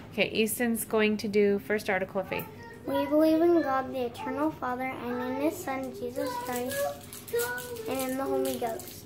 Okay, Easton's going to do first article of faith. We believe in God, the eternal Father, and in His Son, Jesus Christ, and in the Holy Ghost.